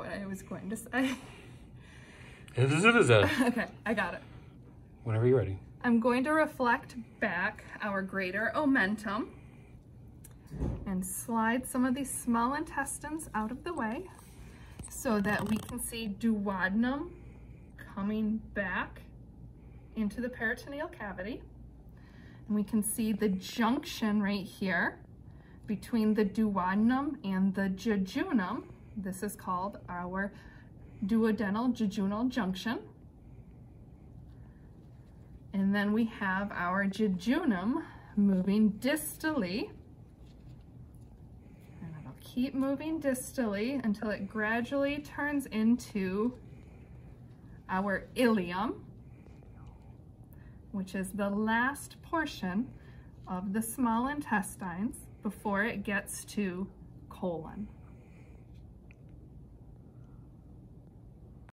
what I was going to say. Okay, I got it. Whenever you're ready. I'm going to reflect back our greater omentum and slide some of these small intestines out of the way so that we can see duodenum coming back into the peritoneal cavity. And we can see the junction right here between the duodenum and the jejunum. This is called our duodenal jejunal junction. And then we have our jejunum moving distally. And it'll keep moving distally until it gradually turns into our ileum, which is the last portion of the small intestines before it gets to colon.